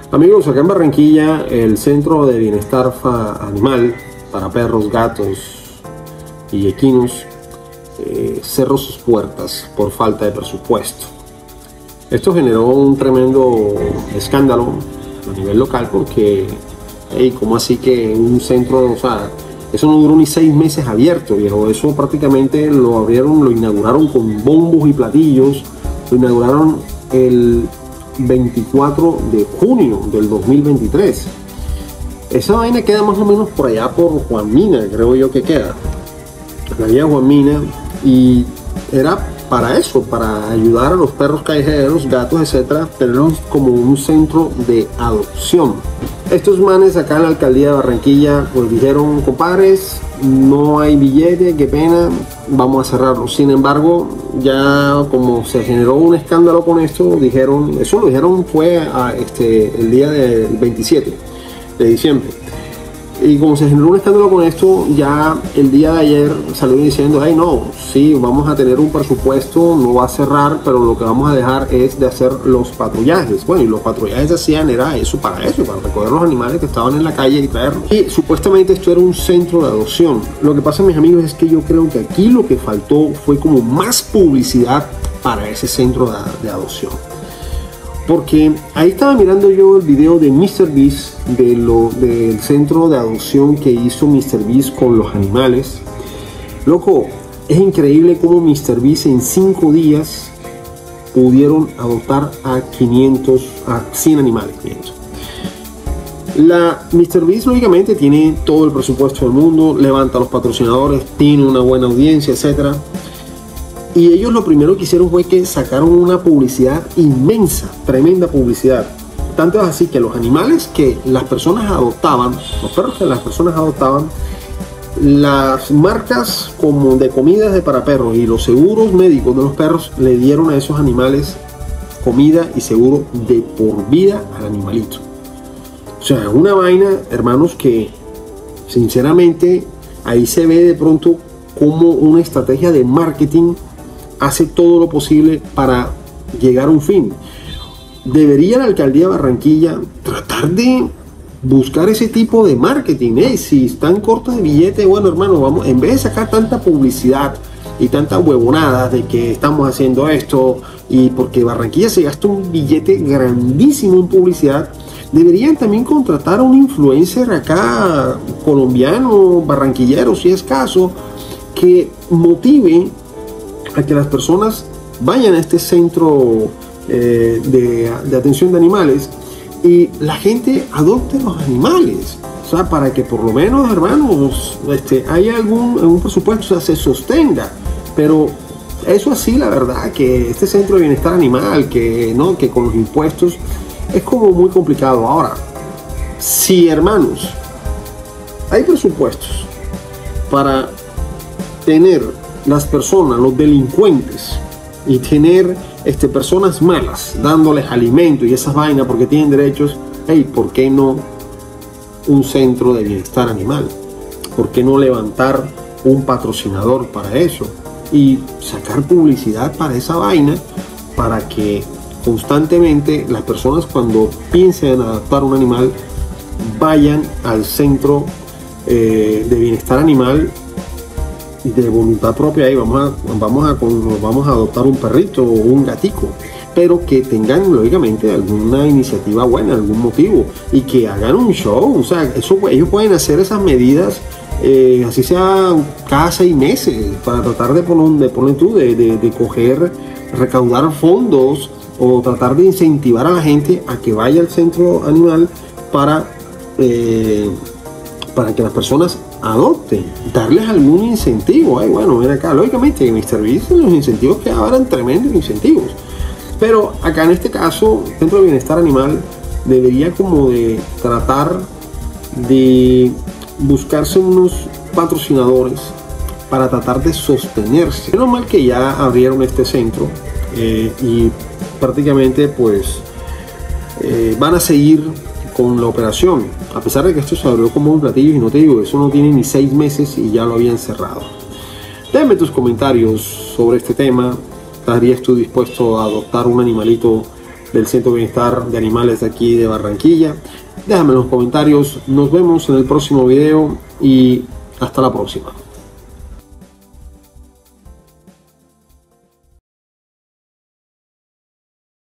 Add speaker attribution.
Speaker 1: Amigos, acá en Barranquilla, el Centro de Bienestar Animal para perros, gatos y equinos cerró sus puertas por falta de presupuesto. Esto generó un tremendo escándalo a nivel local porque, ¿cómo así que un centro, o sea, eso no duró ni 6 meses abierto, viejo? Eso prácticamente lo abrieron, lo inauguraron con bombos y platillos, lo inauguraron el 24 de junio del 2023. Esa vaina queda más o menos por allá por Juan Mina, creo yo que queda, la vía Juan Mina, y era para eso, para ayudar a los perros callejeros, gatos, etcétera, tenerlos como un centro de adopción. Estos manes acá en la alcaldía de Barranquilla pues dijeron: compadres, no hay billete, qué pena, vamos a cerrarlo. Sin embargo, ya como se generó un escándalo con esto, dijeron, eso lo dijeron fue el día del 27 de diciembre. Y como se generó un escándalo con esto, ya el día de ayer salió diciendo: hey, no, sí, vamos a tener un presupuesto, no va a cerrar, pero lo que vamos a dejar es de hacer los patrullajes. Bueno, y los patrullajes hacían era eso, para recoger los animales que estaban en la calle y traerlos. Y supuestamente esto era un centro de adopción. Lo que pasa, mis amigos, es que yo creo que aquí lo que faltó fue como más publicidad para ese centro de adopción. Porque ahí estaba mirando yo el video de MrBeast del centro de adopción que hizo MrBeast con los animales. Loco, es increíble cómo MrBeast en 5 días pudieron adoptar a 100 animales. MrBeast lógicamente tiene todo el presupuesto del mundo, levanta a los patrocinadores, tiene una buena audiencia, etcétera. Y ellos lo primero que hicieron fue que sacaron una publicidad inmensa, tremenda publicidad. Tanto es así que los animales que las personas adoptaban, los perros que las personas adoptaban, las marcas como de comidas para perros y los seguros médicos de los perros le dieron a esos animales comida y seguro de por vida al animalito. O sea, una vaina, hermanos, que sinceramente ahí se ve de pronto como una estrategia de marketing hace todo lo posible para llegar a un fin. Debería la alcaldía de Barranquilla tratar de buscar ese tipo de marketing. Si están cortos de billete, bueno, hermano, vamos, en vez de sacar tanta publicidad y tanta huevonada de que estamos haciendo esto, y porque Barranquilla se gasta un billete grandísimo en publicidad, deberían también contratar a un influencer acá colombiano, barranquillero, si es caso, que motive a que las personas vayan a este centro de atención de animales y la gente adopte los animales. O sea, para que por lo menos, hermanos, haya algún presupuesto, o sea, se sostenga. Pero eso así, la verdad, que este centro de bienestar animal, que con los impuestos, es como muy complicado. Ahora, si, hermanos, hay presupuestos para tener las personas, los delincuentes, y tener personas malas dándoles alimento y esas vainas porque tienen derechos, ¿por qué no un centro de bienestar animal? ¿Por qué no levantar un patrocinador para eso y sacar publicidad para esa vaina, para que constantemente las personas, cuando piensen en adoptar un animal, vayan al centro de bienestar animal de voluntad propia? Y vamos a adoptar un perrito o un gatico, pero que tengan lógicamente alguna iniciativa buena, algún motivo, y que hagan un show. O sea, ellos pueden hacer esas medidas, así sea cada 6 meses, para tratar de recaudar fondos, o tratar de incentivar a la gente a que vaya al centro animal para que las personas adopten, darles algún incentivo. Bueno, ven acá, lógicamente en MrBeast los incentivos que eran tremendos incentivos, pero acá en este caso el Centro de Bienestar Animal debería como de tratar de buscarse unos patrocinadores para tratar de sostenerse. Menos mal que ya abrieron este centro y prácticamente pues van a seguir con la operación, a pesar de que esto se abrió como un platillo, y no te digo, eso no tiene ni 6 meses y ya lo habían cerrado. Déjame tus comentarios sobre este tema. ¿Estarías tú dispuesto a adoptar un animalito del Centro de Bienestar de Animales de aquí de Barranquilla. Déjame en los comentarios. Nos vemos en el próximo video y hasta la próxima.